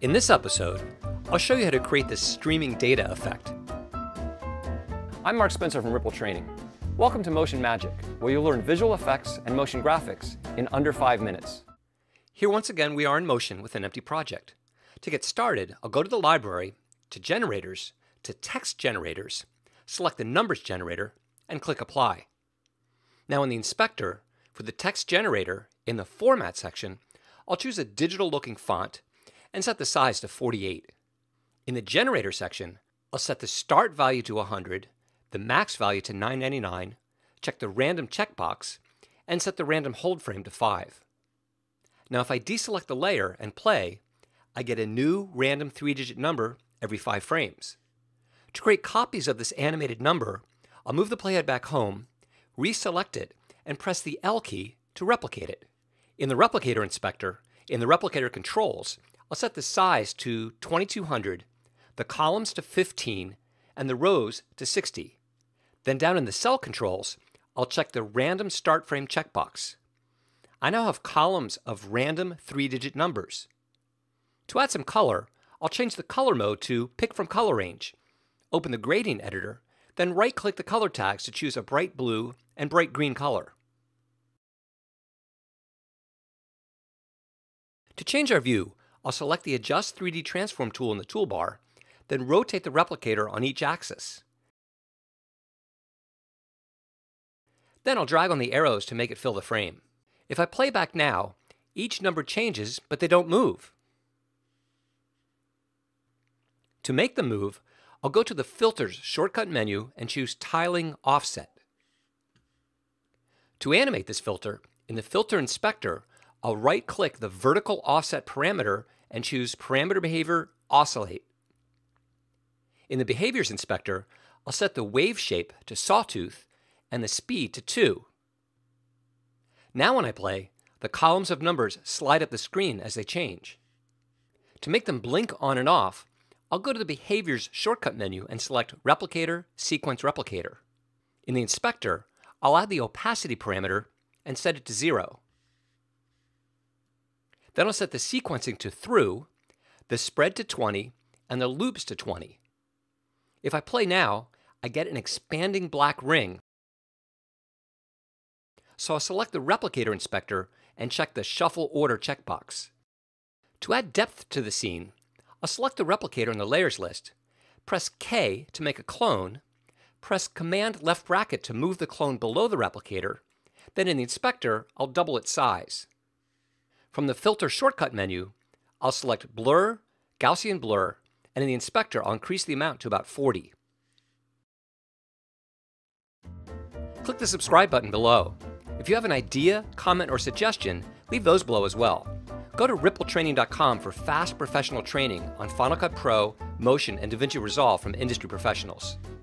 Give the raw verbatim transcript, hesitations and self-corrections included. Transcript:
In this episode, I'll show you how to create this streaming data effect. I'm Mark Spencer from Ripple Training. Welcome to Motion Magic, where you'll learn visual effects and motion graphics in under five minutes. Here once again we are in Motion with an empty project. To get started, I'll go to the library, to Generators, to Text Generators, select the Numbers generator, and click Apply. Now in the inspector, for the text generator, in the Format section, I'll choose a digital-looking font and set the size to forty-eight. In the Generator section, I'll set the start value to one hundred, the max value to nine ninety-nine, check the random checkbox, and set the random hold frame to five. Now if I deselect the layer and play, I get a new random three-digit number every five frames. To create copies of this animated number, I'll move the playhead back home, reselect it, and press the L key to replicate it. In the Replicator Inspector, in the Replicator Controls, I'll set the size to twenty-two hundred, the columns to fifteen, and the rows to sixty. Then down in the Cell Controls, I'll check the Random Start Frame checkbox. I now have columns of random three-digit numbers. To add some color, I'll change the color mode to Pick from Color Range, open the Grading Editor, then right-click the color tags to choose a bright blue and bright green color. To change our view, I'll select the Adjust three D Transform tool in the toolbar, then rotate the replicator on each axis. Then I'll drag on the arrows to make it fill the frame. If I play back now, each number changes, but they don't move. To make them move, I'll go to the Filters shortcut menu and choose Tiling Offset. To animate this filter, in the Filter Inspector, I'll right-click the vertical offset parameter and choose Parameter Behavior Oscillate. In the Behaviors Inspector, I'll set the wave shape to sawtooth and the speed to two. Now when I play, the columns of numbers slide up the screen as they change. To make them blink on and off, I'll go to the Behaviors shortcut menu and select Replicator Sequence Replicator. In the Inspector, I'll add the opacity parameter and set it to zero. Then I'll set the sequencing to through, the spread to twenty, and the loops to twenty. If I play now, I get an expanding black ring. So I'll select the Replicator Inspector and check the Shuffle Order checkbox. To add depth to the scene, I'll select the replicator in the Layers list, press K to make a clone, press Command left bracket to move the clone below the replicator, then in the inspector, I'll double its size. From the Filter shortcut menu, I'll select Blur, Gaussian Blur, and in the inspector, I'll increase the amount to about forty. Click the subscribe button below. If you have an idea, comment, or suggestion, leave those below as well. Go to ripple training dot com for fast professional training on Final Cut Pro, Motion, and DaVinci Resolve from industry professionals.